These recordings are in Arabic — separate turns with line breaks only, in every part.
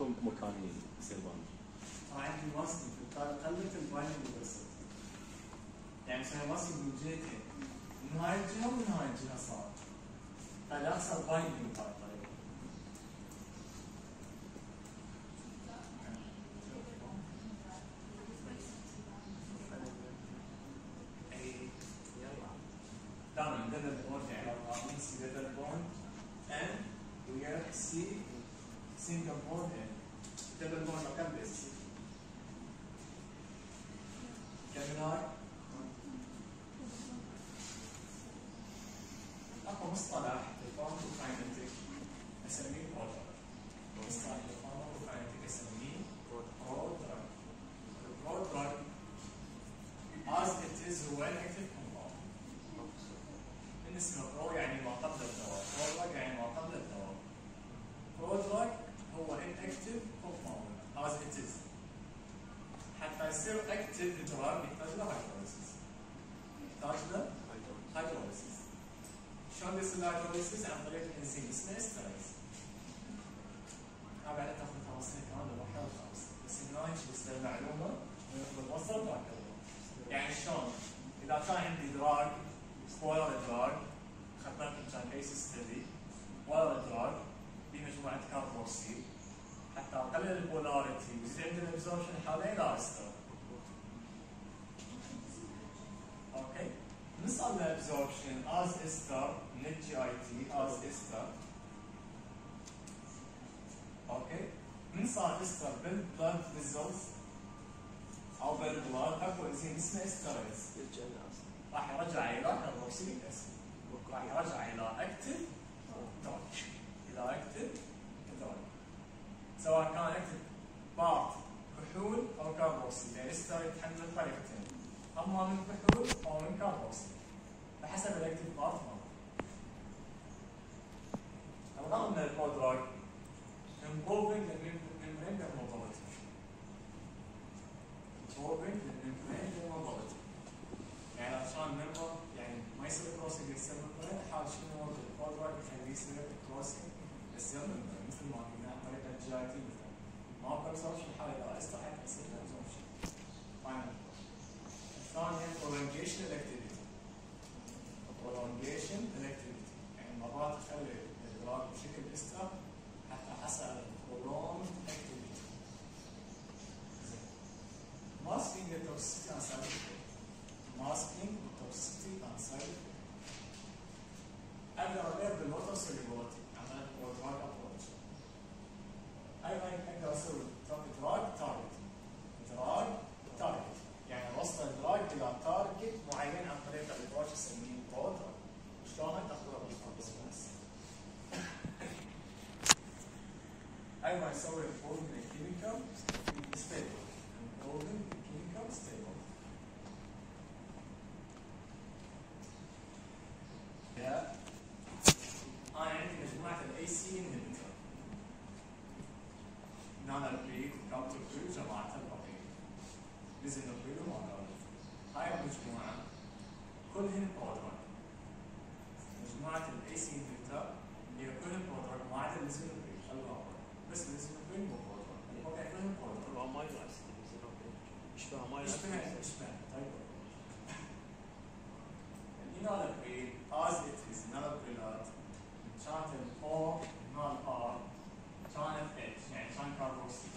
ماكو مكان يصير باند.
عندي ماسكينج فبالتالي قلت البايندنج بس. يعني مسوي ماسكينج من جهتين، من هاي الجهه ومن هاي الجهه صار. فلا يحصل بايندنج بهاي الطريقه. دائما عندنا البوند يعني لو عاملين سي دبل بوند ان ويا سي سنجل بوند ان. دبل بوند لو كان بس كم هاي؟ اكو مصطلح الفارماكوكاينيتيك اسميه برودراج. مصطلح الفارماكوكاينيتيك اسميه برودراج. البرودراج as it is هو الاكتيف كومباوند. من اسمه برو يعني ما قبل الدواء، برودراج يعني ما قبل الدواء. برودراج هو الاكتيف كومباوند as it is. حتى يصير اكتيف دراج يحتاج له هيدروليسيس. يحتاج له هيدروليسيس. شلون بيصير الهيدروليسيس؟ عن طريق الانزيم اسمه استريز. بعد تاخذ تفاصيل كمان لوحدها وخلاص، بس هنا يصير المعلومه بالوصل وهكذا. يعني شلون؟ اذا كان عندي دراج بولر دراج اخذنا كان كيس ستدي بولر دراج بمجموعه كاربوكسيل حتى اقلل البولاريتي ويزيد عندنا الابزوربشن حوالين لا استر. اوكي؟ من صار له ابزوربشن از استر من الجي اي تي از استر. اوكي؟ من صار استر بالبلد فيزلز او بالبلاد اكو انزيم اسمه استريز. راح يرجع الى كاربوكسيليك اسيد. راح يرجع الى اكتف دراج. الى اكتف دراج. سواء كان اكتف بارت كحول او كاربوكسيل، يعني استر يتحمل طريقتين، اما من كحول او من كاربوكسيل بحسب الاكتف بارت ماله. الغرض من البرودراج improving the membrane permeability. improving the membrane permeability. يعني عشان الممبر يعني ما يصير كروسنج يصير ممبرين، احاول شنو وضع البرودراج يخليه يصير كروسنج يصير ممبرين مثل ما قلنا عن طريق الجي اي تي مثلا. ماكو ابزوربشن الحاله اذا استحق يصير له ابزوربشن. فاينل. الثانيه prolongation الاكتيفيتي. prolongation الاكتيفيتي يعني مرات تخلي الادراك بشكل استر حتى حصل prolonged activity. زين. masking the toxicity and side effect. masking the toxicity and side effect. اقدر اغير بالوتر solubility عملت برودراج ابروتش. ايضا اقدر اسوي دراج تارجت. دراج تارجت يعني وصل الدراج الى تارجت معين عن طريق الابروتش نسميه برودراج. شلون تاخذها بالفارماسي؟ ايضا يسوي improving the chemical stable. improving the chemical stable. انا عندي مجموعه الاي سي انهبيتور. نانابريد كابتوبريد جماعه البقيه. ليزينوبريد وماكارد. هاي المجموعه كلهن برودراج. مجموعه الاي سي انهبيتور هي كلهن برودراج ما عدا الليزينوبريد خلوها بس الليزينوبريد مو برودراج. البقيه كلهن برودراج.
مايلو اسيد الليزينوبريد يشبه مايلو اسيد.
يشبه طيب. الانالابريد از ات از انالابريلات كانت الاو مال ار كانت اتش يعني كان كاربوكسيل.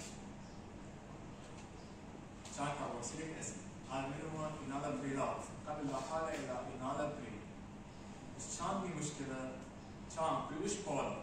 كان كاربوكسيليك اسيد. هاي من هو انالابريلات قبل لا حاله الى انالابريد. بس كان في مشكله كان كلش بولر.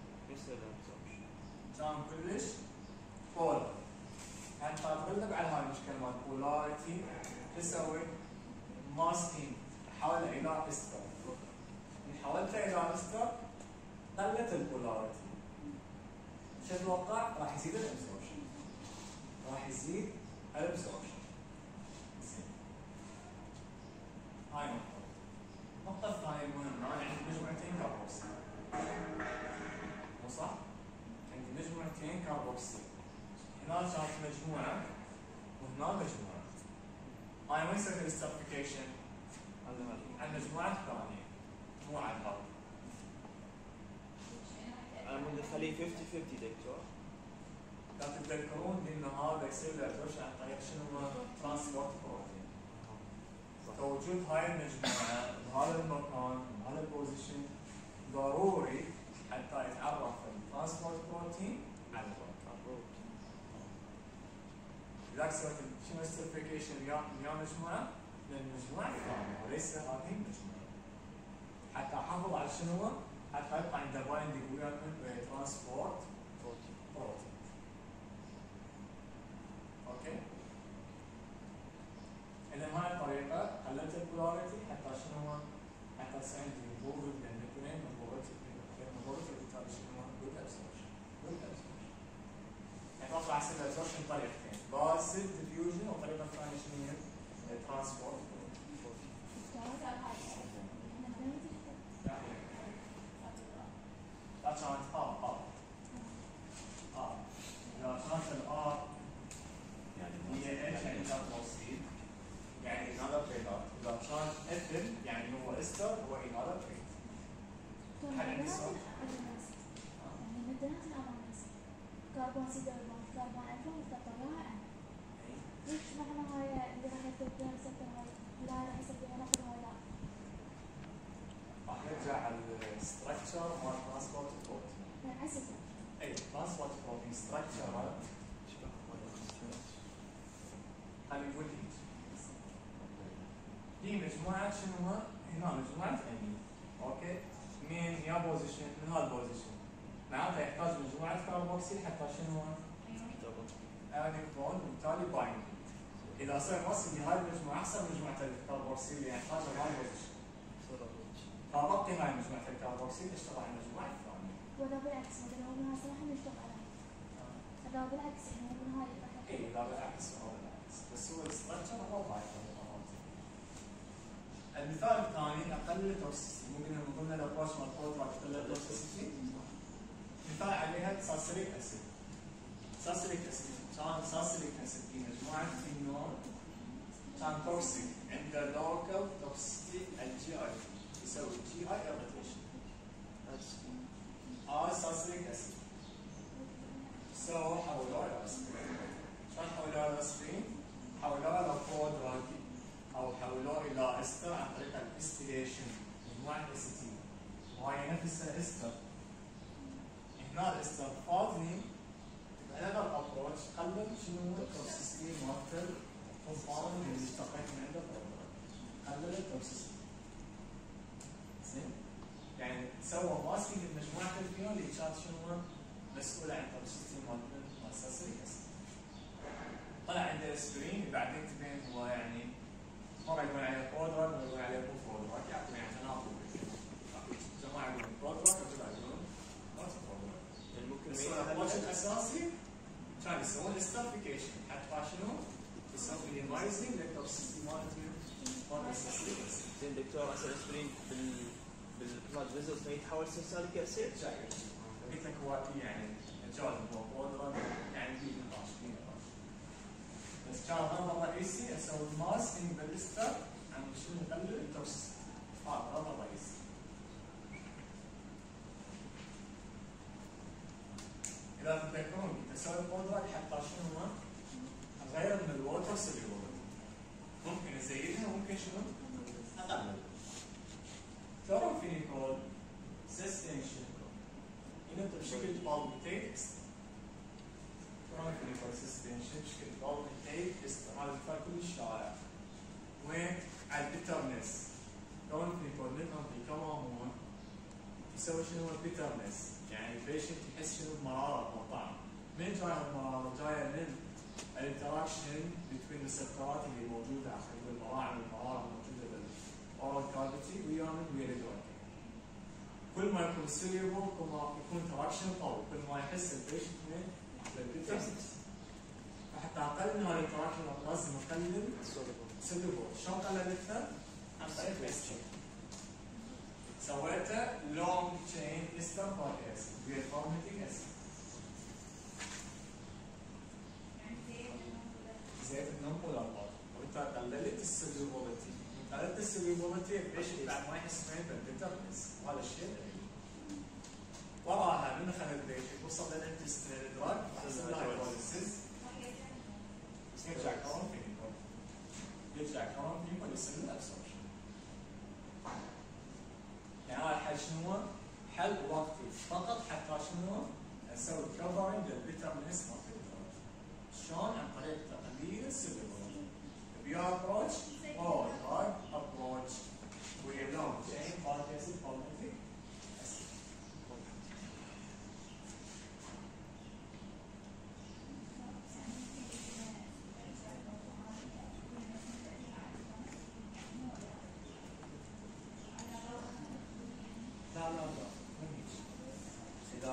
كان كلش بولر. حتى تغلب على هاي المشكله مال بولاريتي تسوي ماسكينج حاول الى استر. ان حاولت الى استر قلت البولاريتي. شو تتوقع؟ راح يزيد الابزوربشن. راح يزيد الابزوربشن. زين. هاي نقطة. النقطة الثانية المهمة عندي مجموعتين كاربوكسيل. مو صح؟ عندي مجموعتين كاربوكسيل. هنا كانت مجموعة وهنا مجموعة. هاي وين يسوي الاسترفيكيشن؟ عن مجموعة ثانية مو عن هذا.
انا من نخليه 50-50 دكتور.
تتذكرون انه هذا يصير له ابزوربشن عن طريق شنو هو؟ ترانسبورت بروتين. فوجود هاي المجموعه بهذا المكان بهذا البوزيشن ضروري حتى يتعرف الترانسبورت بروتين على الروت. لذلك سويت شنو السيرفيكيشن ويا مجموعه للمجموعه الثانيه وليس هذه المجموعه. حتى احافظ على شنو هو؟ حتى يبقى عنده بايندينج ويا ترانسبورت بروتين. اوكي؟ اذا هاي الطريقه قللت البولاريتي حتى شنو هو؟ حتى يصير عندي موفمنت بين الاثنين وبالتالي شنو هو؟ جود ابسوربشن. يعني اطلع احسب الابسوربشن بطريقتين، باسيف ديفيوجن والطريقه الثانيه شنو هي؟ ترانسبورت. لا كانت اذا كانت الار يعني هي اتش يعني كانت توصيل يعني another trade-off. اذا كان اثل يعني هو استر هو another trade. هل عندي سؤال؟
يعني مدنات الأمانس كربون سيدربون كربون ألفا مفترض رائع. ليش معنى هاي اللي راح يكتب فيها رسالة هاي لا راح يسويها نقد ولا؟
راح نرجع على الستركتشر مال ترانسبورت بروتين.
أساسا.
اي ترانسبورت بروتين ستركتشر خلينا نقول هي مجموعة شنو هو؟ هنا مجموعة امين. اوكي؟ من يا بوزيشن من هذا البوزيشن. معناته يحتاج مجموعة كاربوكسيل حتى شنو هو؟ ايونيك بوند وبالتالي بايندينج. اذا صار وصل لهاي المجموعة احسن مجموعة الكاربوكسيل اللي يحتاجها بهاي البوزيشن. فبقي هاي مجموعة الكاربوكسيل اشتغل على المجموعة الثانية.
ولا بالعكس مثلا هو من هذا راح نشتغل عليه. هذا بالعكس يعني من هاي
اي لا بالعكس هو بالعكس بس هو الستركتشر هو ضعيف. المثال الثاني اقلل التوكسيسيتي. ممكن قلنا الابروش مال كود راح تقلل التوكسيسيتي. مثال عليها سالسيليك اسيد. سالسيليك اسيد كان سالسيليك اسيد في مجموعه فينول كان توكسيك عنده لوكال توكسيتي الجي اي يسوي جي اي اريتيشن. سالسيليك اسيد سووا حولوه الى اسبرين. شلون حولوه الى اسبرين؟ حولوه الى كود راكي او حولوه الى استر عن طريق الاستيليشن مجموعه اسيتين وهي نفسها استر. هنا الاستر فاضي بانذر ابروتش قلل شنو هو التوكسيسيتي مالت الكومباوند اللي اشتقيت من عنده قلل التوكسيسيتي. زين؟ يعني سوى ماسكينج لمجموعه الفينول اللي كانت شنو هو؟ مسؤوله عن التوكسيسيتي مالت السالسيليك اسيد. طلع عنده اسبرين بعدين تبين هو يعني مرة يقول عليه بودرا ولا يقول عليه بودرا يعطي يعني تناقض. جماعة يقولون بودرا وجماعة يقولون نوت بودرا. بس الابروتش الاساسي كان يسوون استرفيكيشن حتى شنو؟ يسوون مينيمايزنج للتوكسيسيتي مالت السالسيليك اسيد.
زين دكتور هسه الاسبرين بالبلاد فيزلز ما يتحول سالسيليك اسيد؟
قلت لك هو يعني جاذب هو بودرا يعني في نقاش بس كان الغرض الرئيسي اسوي ماسكينج بالاستر عن شنو يقلل التوكسيسيتي. هذا الغرض الرئيسي. اذا تتذكرون كنت اسوي بودرا حتى شنو هو؟ اغير من الووتر سوليبل. ممكن ازيدها وممكن شنو؟ اقلل. كلوروفينيكول سسبنشن ينطي بشكل بالبيتيت. كلوروفينيكول سسبنشن بشكل بالبيتيت هذا مثال كلش شائع. وين؟ على البيترنس. كلوروفينيكول ننطي كما هو يسوي شنو هو البيترنس؟ يعني البيشنت يحس شنو بمراره بالطعم. من جايه المراره؟ جايه من الانتراكشن بين الريسبتورات اللي موجوده على المراعي والمراره الموجوده بالاورال كافيتي ويا الدواء. كل ما يكون سيليبل كل ما يكون تراكشن قوي، كل ما يحس البيشنت من بالبيترنس. فحتى اقلل هذا التراكشن لازم اقلل سيليبل. شلون قللتها؟ عن طريق الاستر. سويته لونج تشين استر فاتي اسيد ويا فورميتيك اسيد. زيت النون بولار بارت وانت قللت السيليبوليتي. قللت السيليبوليتي البيشنت بعد ما يحس من بالبيترنس وهذا الشيء غريب. وراها من خلال البيشنت وصل للانتستينال دراج يحصل له هايبوليسيس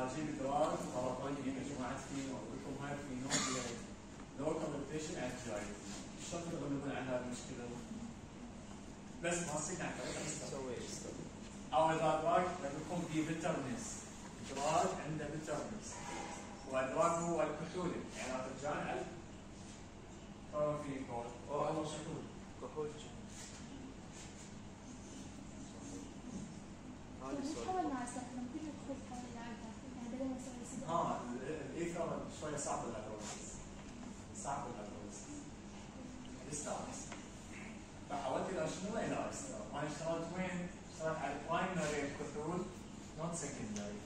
اجيب دراج غلطان هي مجموعه فينول اقول لكم هاي الفينول هي لوكال روتيشن انجايتي. شلون تغلبون على هذه المشكله؟ بس ما تصير عن طريقه
نسوي
او اذا دراج لكم في بيترنس، دراج عنده بيترنس والدراج هو الكحول، يعني لا ترجعون على كلوروفينيكول هو كحول.
كحول.
مش حاولنا استخدم كل الكحول حول العادة، يعني بدل ما نسوي سيجار.
ها الايثر شويه صعب الهيدروسيس، صعب الهيدروسيس يستانس. فحاولت الى شنو؟ الى استر. انا اشتغلت وين؟ اشتغلت على البرايمري كحول نوت سكندري.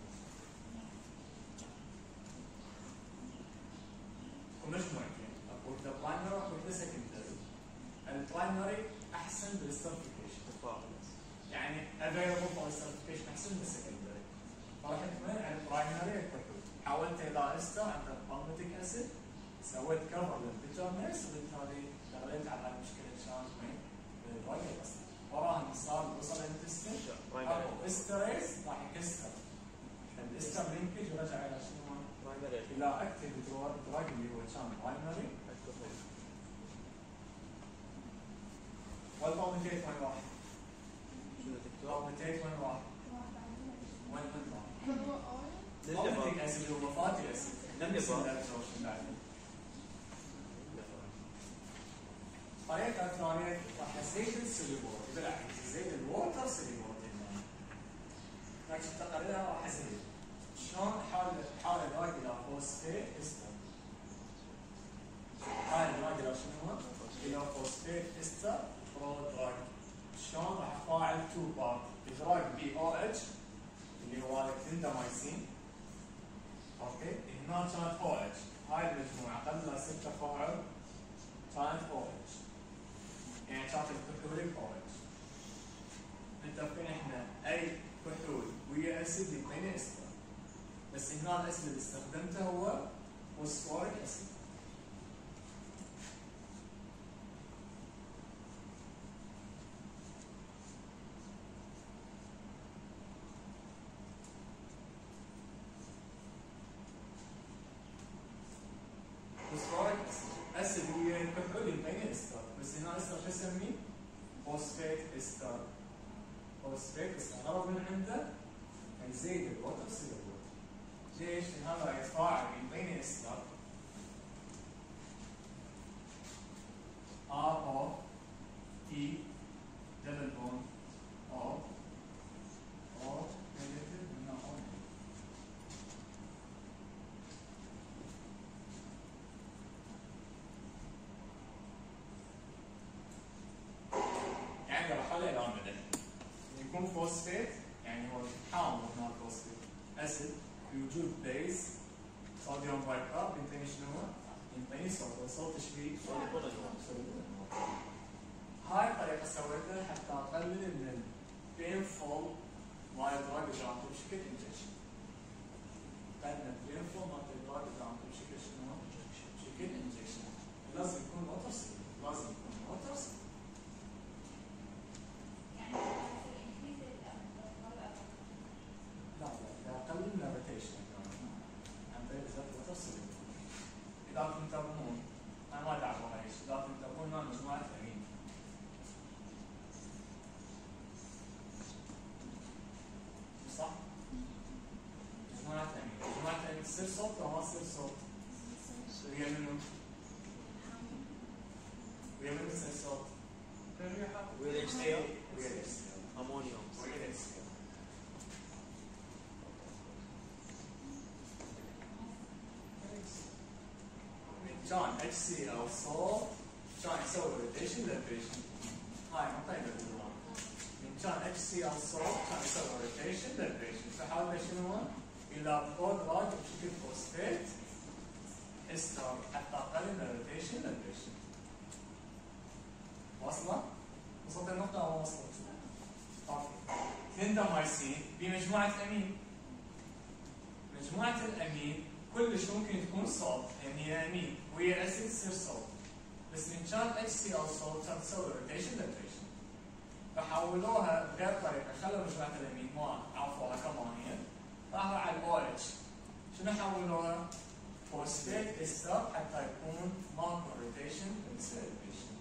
ومجموعتين، اكو وحده برايمري وحده سكندري. البرايمري احسن بالاسترفيكيشن. يعني available for certification احسن من السكندري. فرحت وين؟ على البرايمري كحول. حاولت الى استر عن طريق بالميتيك اسيد، سويت كفر للبيترنس وبالتالي دخلت على المشكله شلون وين؟ بالدراج اصلا. وراها صار وصل الانتستين اكو استريز راح يكسر. الاستر لينكج ورجع الى شنو؟ الى اكتف دراج اللي هو كان برايمري والبالميتيك وين راح؟ بالميتيك وين راح؟ وين راح؟ بالميتيك اسيد هو فاتي اسيد. الطريقة الثانية راح ازيد السليبورت، بالعكس ازيد الووتر سليبورت هنا. لكن تقريرها راح ازيد. شلون احاول ادراج الى فوسفيت استر. احاول ادراج الى شنو؟ الى فوسفيت استر برودراج. شلون راح افاعل 2 بارت، ادراج بي او اتش اللي هو الكليندامايسين. اوكي، هنا كانت او اتش، هاي المجموعة قبل 6 تفاعل كانت او اتش. يعني كانت الكحول او اتش. متفقين احنا اي كحول ويا اسيد يعطيني استر. بس هنا الاسيد اللي استخدمته هو فوسفوريك اسيد. فوسفوريك اسيد ويا الكحول يعطيني استر، بس هنا استر شو اسميه؟ فوسفيت استر. فوسفيت استر الغرض من عنده يزيد الوتر سيلبورت. ليش؟ هذا يتفاعل يعطيني استر ار او اي دبل بوند او نيجاتيف هنا او يعني راح اخلي الان بدل يكون فوسفيت، يعني هو حامض هنا الفوسفيت اسيد بوجود بيز صوديوم بايكارب ينطيني شنو؟ ينطيني صوت، والصوت ايش فيه؟ هاي الطريقه سويتها حتى اقلل من البينفول مال الدراج اذا اعطيه بشكل انجكشن. قلنا البينفول مال الدراج اذا اعطيه بشكل شنو؟ بشكل انجكشن. لازم يكون ووتر سيل، لازم يكون ووتر سيل. لا قللنا الروتيشن عن طريق ذات ووتر سيل. اذا تنتبهون انا ما دعوا هاي الشيء، اذا تنتبهون هنا مجموعه امين. صح؟ مجموعه امين، مجموعه امين تصير صوت او ما تصير صوت؟ ويا منو؟ ويا منو تصير صوت؟
ويا الاتش سي ال
ويا الاتش سي ال.
امونيوم.
ويا الاتش سي ال. كان اتش سي ال صوت كان يسوي روتيشن للبيشنت. هاي معطينا بالدوام. من كان اتش سي ال صوت كان يسوي روتيشن للبيشنت. فحاولنا شنو؟ الى برودراج بشكل فوسفيت استر حتى اقلل الروتيشن للبيشنت. واصله؟ وصلت النقطة أو ما وصلت؟ اوكي. كليندامايسين بمجموعة امين. مجموعة الامين كلش ممكن تكون صوت، يعني هي امين وهي اسيد تصير صوت. بس من كان اتش سي ال صوت كانت تسوي روتيشن للبيشنت. فحولوها بغير طريقة، خلوا مجموعة الامين ما عرفوها كما هي، راحوا على الاو اتش شنو حولوها؟ فوسفيت استر حتى يكون ماكو روتيشن بالسيل بيشنت.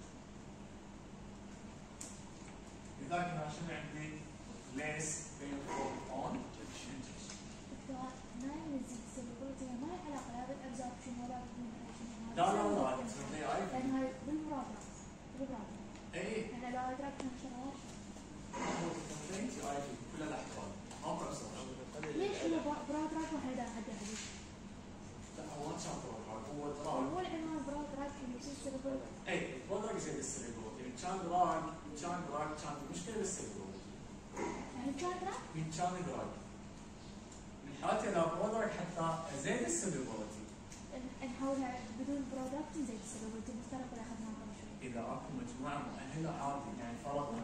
لذلك انا شنو عندي؟ less painful on injection.
نايم يزيد السلوبيلتي ما له علاقه لا بالابزوربشن ولا بالنيوتريشن.
لا
لان هاي بالمرادات بالمرادات.
اي
احنا لو ادرك كان شغال
انت اي كلها الاحتمال ما بروسس.
ليش هو برادراك وحده حدا حديث؟
لا هو ما كان برودراج هو
هو
دراج.
العنوان برادراك اللي يصير سلوبيلتي.
اي برودراج يزيد السليبروتي، كان دراج كان مشكله بالسليبروتي.
يعني برادراك؟
من كان دراج. من حالتي اذا برودراج حتى ازيد السليبروتي.
نحولها بدون برودكت نزيد السلوبيلتي بالطريقه اللي اخذناها قبل شوي.
اذا اكو مجموعه مؤهله عادي يعني فرضنا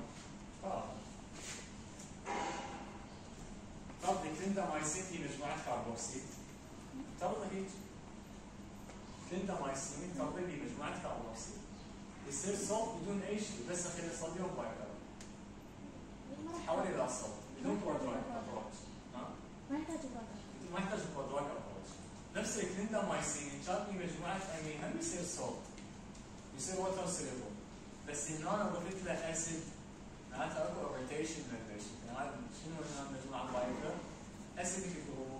فرضي كليندامايسين في مجموعه كاربوكسيل فرضي هيك كليندامايسين فرضي في مجموعه كاربوكسيل يصير صوت بدون اي شيء بس اخلي صوديوم بايكربونات تحول الى صوت بدون برودراج ابروتش.
ما يحتاج برودكت.
ما يحتاج برودراج ابروتش. نفس الكليندامايسين كان في مجموعه امين هم يصير صوت يصير ووتر سيلبل بس هنا انا ضفت له اسيد معناتها اكو روتيشن للبيشنت. يعني شنو هنا مجموعه بايكر اسيدك جروب.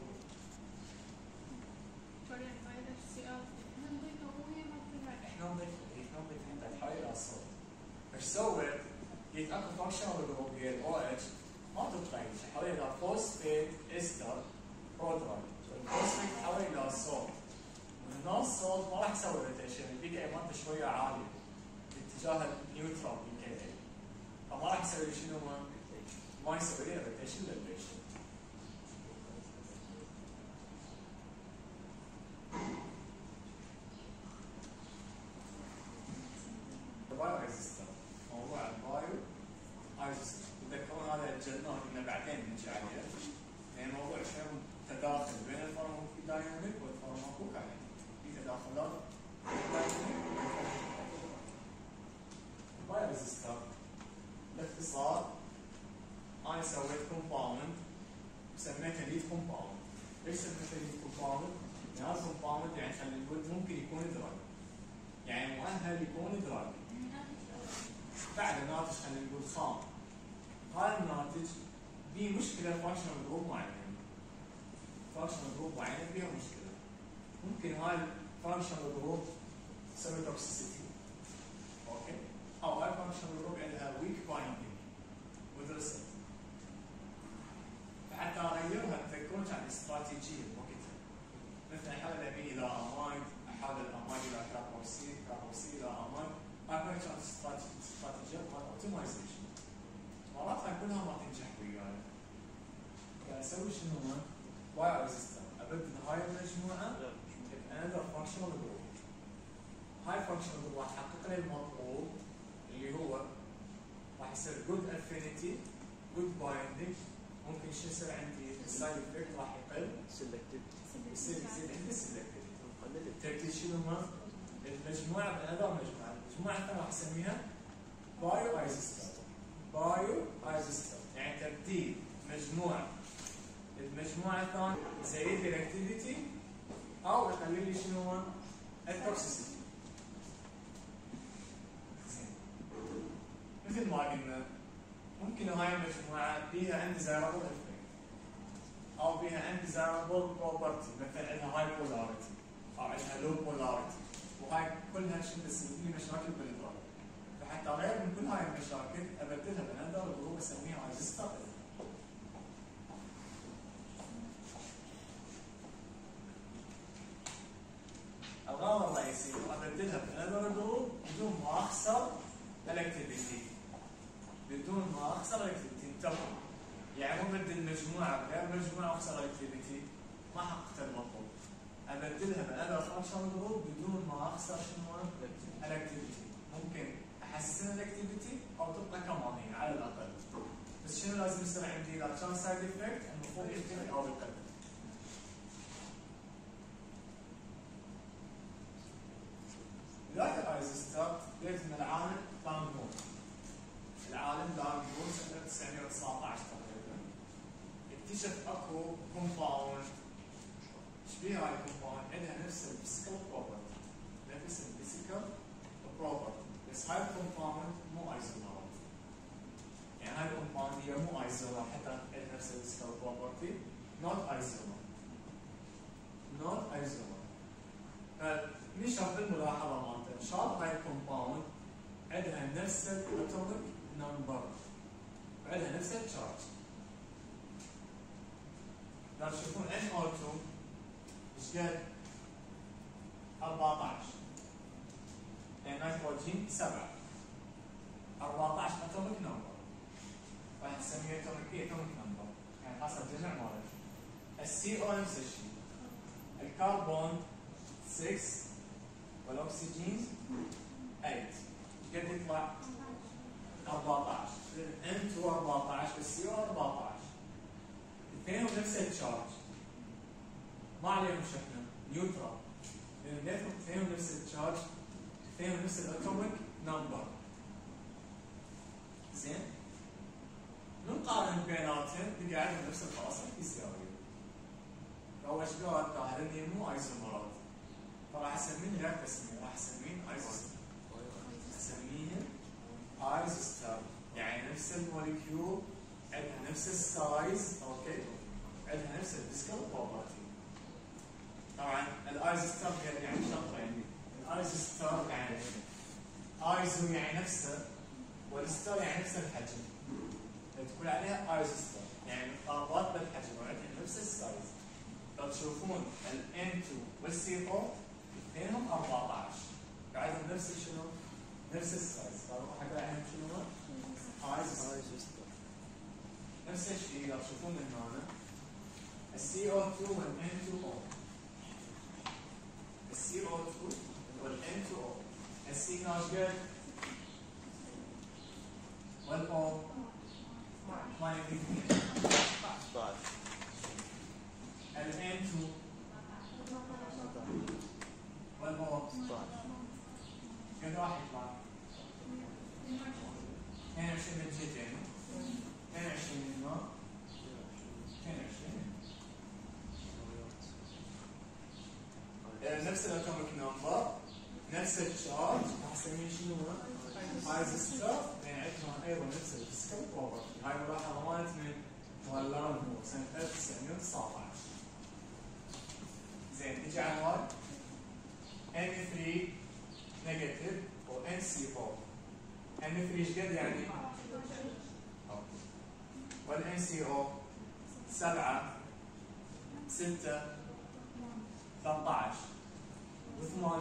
احنا نضيف انت تحاول على الصوت. ايش سويت؟ جيت اكو فانكشنال جروب هي الاو اتش ما تتغير تحول الى فوسفيت استر برودراج. الفوسفيت تحول الى صوت وهنا الصوت ما راح يسوي روتيشن البي كي مالته شويه عاليه باتجاه النيوترال بي كي اي فما راح يسوي شنو ما يسوي لي روتيشن للبيشنت. البايو ريزيستنت موضوع البايو ريزيستنت تذكرون هذا الجلنات اللي بعدين نجي عليه لان موضوع شنو تداخل بين الفارماكودايناميك والفارماكوكاينيك في تداخلات البايو ريزيستنت باختصار انا سويت كومباوند سميته ليد كومباوند. ليش سميته ليد كومباوند؟ لان هذا كومباوند يعني خلينا نقول ممكن يكون دراج يعني مؤهل يكون دراج بعد ناتج خلينا نقول خام. هذا الناتج به مشكله فانكشنال جروب معين فانكشنال جروب معين فيها مشكله ممكن هاي الفانكشنال جروب تسوي توكسيسيتي اوكي او هاي الفانكشنال جروب عندها ويك بايندينج ودرست فحتى اغيرها تذكرون كان استراتيجيه بوقتها مثل احاول ابي الى امايد احاول الامايد الى كاربوكسيل الى امايد هاي كانت استراتيجيه مال اوبتمايزيشن مراتها كلها ما تنجح وياي فاسوي شنو بايو ريزيستنت ابدل هاي المجموعه بانذر فانكشنال جروب. هاي الفانكشنال جروب راح تحقق لي المطلوب اللي هو راح يصير جود افينيتي جود بايندينج ممكن شو يصير عندي السايد افكت راح يقل
سلكتيفيتي
يصير يزيد عندي السلكتيفيتي. ترتيب شنو ما المجموعه بانذر مجموعه المجموعه الثانيه راح اسميها بايو ريزيستنت بايو ريزيستنت يعني ترتيب مجموعه المجموعه الثانيه يزيد الاكتيفيتي او يخلي لي شنو التوكسيسيتي. مثل ما قلنا ممكن هاي المجموعه بيها انديزايربل افكت او بيها انديزايربل بروبرتي مثلا عندها هاي بولاريتي او عندها لو بولاريتي وهاي كلها شنو تسبب لي مشاكل بالادراك. فحتى غير من كل هاي المشاكل ابدلها بانذر جروب اسميها ريزيستنت. الغرض الرئيسي هو ابدلها بانذر جروب بدون ما اخسر الاكتيفيتي بدون ما اخسر الاكتيفيتي. انتبهوا يعني مو بدل مجموعه غير مجموعه واخسر الاكتيفيتي ما حققت المطلوب. ابدلها بانذر فانكشنال جروب بدون ما اخسر شنو الاكتيفيتي. ممكن احسن الاكتيفيتي او تبقى كما هي على الاقل بس شنو لازم يصير عندي اذا كان سايد افكت المفروض يختفي او يقل. ذاك الريزيستر لقيت ان العالم لانجون سنه 1919 تقريبا اكتشف اكو كومباوند بيها هاي الكومباوند؟ عندها نفس الفيزيكال بروبرتي، نفس الفيزيكال بروبرتي، بس هاي الكومباوند مو ايزومرات. يعني هاي الكومباوند هي مو ايزومر حتى عندها نفس الفيزيكال بروبرتي، نوت ايزومر. نوت ايزومر. فنشوف الملاحظه مالته، ان شاء الله هاي الكومباوند عندها نفس الاتوميك نمبر، وعندها نفس التشارج. لو تشوفون NO2 ايش قد؟ 14. النيتروجين 7. 14 اتوميك نمبر. راح نسميه اتوميك نمبر، يعني حسب الجمع ماله. الCO نفس الشيء. الكربون 6 والاكسجين 8. قد يطلع؟ 14. N2 14 والCO 14. اثنينهم نفس التشارج. ما عليهم شحنه، نيوترال. لان اثنينهم نفس التشارج، اثنينهم نفس الاتوميك نمبر. زين؟ نقارن بيناتهم نلقى عندهم نفس الخواص الفيزيائيه. فهو ايش قال؟ قال اني مو ايزومرات. فراح اسميه غير تسميه، راح اسميه ايزوستر. اسميه ايزوستر، يعني نفس الموليكيول، عندها نفس السايز، اوكي؟ عندها نفس الفيزيكال بروبرتي. طبعا الايزوستر يعني شطرين. الايزوستر يعني ايزو يعني نفسه، والستر يعني نفس الحجم. تقول عليها ايزوستر يعني مقاربات بالحجم وعندها نفس السايز. لو تشوفون ال N2 وال CO اثنينهم 14 بعدهم نفس شنو؟ نفس السايز. فراح اقول عليهم شنو؟ ايزوستر. نفس الشيء لو تشوفون من هنا ال CO2 وال N2O. ال CO2 وال N2O. ال C هنا ايش قد؟ وال O ما يمكن
16.
ال N2 وال O
16.
قد راح يطلع؟ 22 من جهتين. 22 من هنا 22. نفس الاتوميك نمبر، نفس التشارج، راح نسميه شنو؟ ايزوستر، يعني عندهم ايضا نفس الفيزيكال بروبرتي. هاي ملاحظه مالت من مولان مور سنه 1919. زين نجي على هاي N3 نيجاتيف و NCO. N3 ايش قد يعني؟ وال NCO 7 6 13 و8.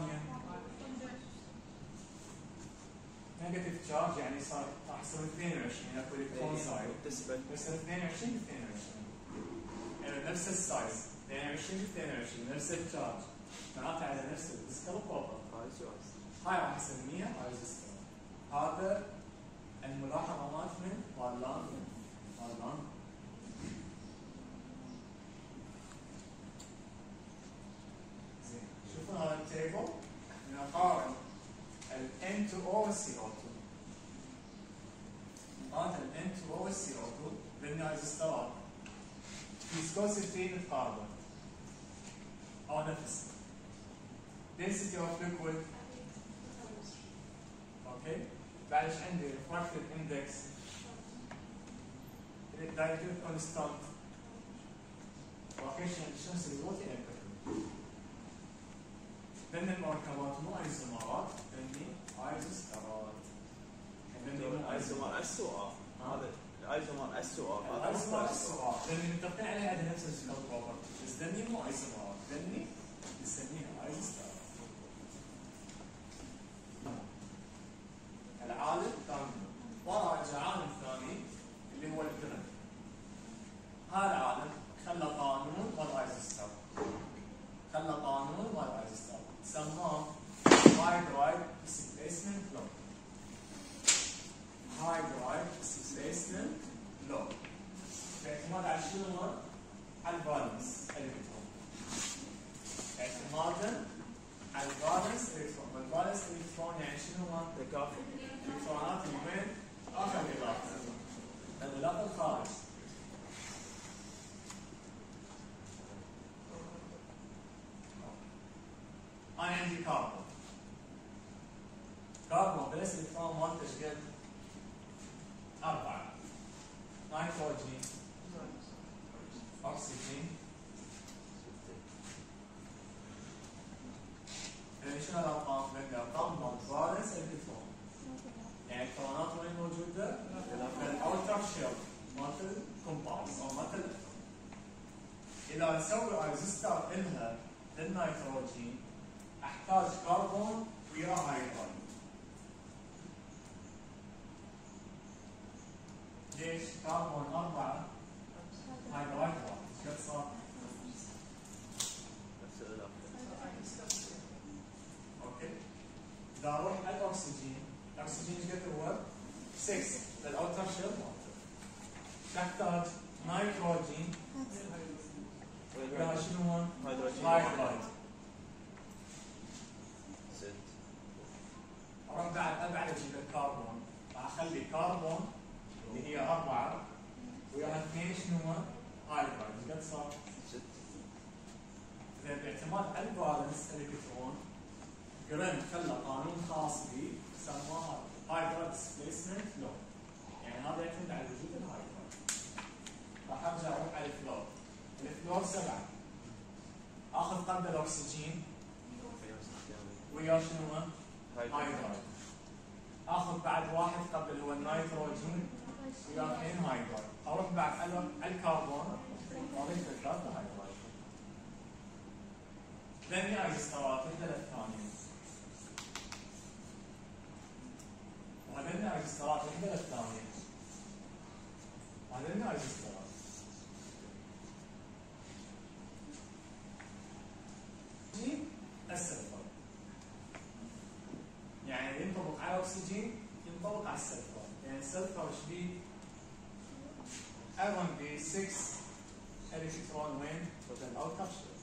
نيجاتيف تشارج يعني صار راح يصير 22 اكو الكترون سايد.
تثبت
يصير 22 يعني نفس السايز 22 نفس التشارج، معناته على نفس الفيزيكال بروبرتي. هاي راح اسميها ايزوستر. هذا الملاحظه مالت من مالان. زين شوفوا هذا التيبل نقارن ال N2O وال CO2. نقارن ال N2O وال CO2 بالنايزوسترات. فيسكوسيتي متقاربه او نفسها. density of liquid اوكي. بعد ايش عندي؟ refractive index دايركت كونستانت. واخيرا الشمس اللي موت يعني ذن المركبات مو ايزومرات، ذني ايزوسترات.
الايزومر اس و ار. هذا الايزومر اس و ار.
الايزومر اس و ار لان متفقين عليها عندها نفس الفيزيكال بروبرتي، بس ذني مو ايزومرات، ذني نسميها ايزوسترات. العالم الثاني ورا اجى عالم ثاني اللي هو الكرم. هذا العالم خلى قانون والايزوستر. سماه هايدرايد ديسبيسمنت لو. هايدرايد ديسبيسمنت لو. باعتماد على شنو؟ على الفالنس الكترون. اعتمادا على الفالنس الكترون، والفالنس الكترون يعني شنو؟
تكافؤ
الالكترونات اللي بين اخر غلاف، الغلاف الخارج. كاربون. كاربون بس الالكترون مالته ايش قد؟ 4. نيتروجين اكسجين يعني شنو الارقام؟ الارقام مال فالنس الكترون. يعني الالكترونات وين موجوده؟ بالاوتر شيل مالت الكومباوند او مالت الالكترون. اذا نسوي ايزوستار الها للنيتروجين احتاج كربون ويا هيدروجين. ليش؟ كربون 4 هيدروجين 1 قد صار؟ اوكي. اذا اروح على الاكسجين، الاكسجين ايش قد هو؟ 6 للاوتر شيل مالته. تحتاج نيتروجين ويا شنو هو؟ هيدروجين. اروح بعد ابعد اجيب الكربون، راح اخلي كربون اللي هي 4 وياها 2 شنو هو؟ هيدروجين. قد صار؟
6.
زين باعتماد على الفالنس الكترون جرين خلى قانون خاص به سماه هايدرو ديسبيسمنت لو. يعني هذا يعتمد على وجود الهايدروجين. راح ارجع اروح على الفلور. الفلور 7 اخذ قبل الاكسجين ويا شنو هو؟ هايدروجين. اخذ بعد واحد قبل هو النيتروجين ويا 2 هايدروجين. اروح بعد على الكربون واضيف 3 هايدروجين. ثاني ايزوسترات وحده للثانيه. وهذين ايزوسترات وحده للثانيه. وهذين ايزوسترات. السلفر. يعني ينطبق على الاكسجين ينطبق على السلفر. يعني السلفر ايش بيه؟ ايضا ب 6 الكترون وين؟ بالاوتر شيل.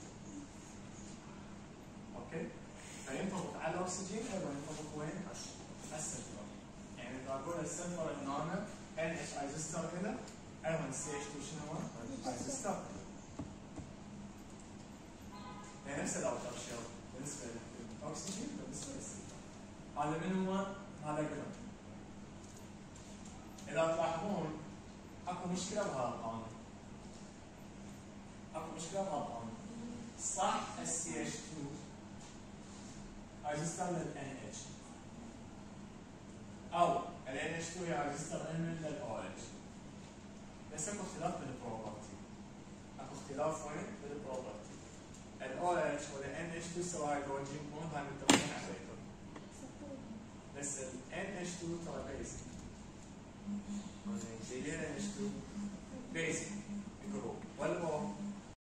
اوكي؟ فينطبق على الاكسجين ايضا ينطبق وين؟ السلفر. يعني اذا اقول السلفر هنا NH ايزوستر له ايضا CH2 شنو هو؟ ايزوستر. يعني نفس الاوتر شيل بالنسبه للاكسجين بالنسبه للسلفر. هذا من هو؟ هذا جرام. اذا تلاحظون اكو مشكله بهذا القانون. اكو مشكله بهذا القانون. صح ال CH2 ايزوستر لل NH او ال NH2 هي ايزوستر لل OH. بس اكو اختلاف بالبروبرتي. اكو اختلاف وين؟ بالبروبرتي. ال OH ولا NH2 سوى هيدروجين بوند هاي متفقين عليهم. بس ال NH2 ترى بيزك. ال NH2 بيزك جروب. ولا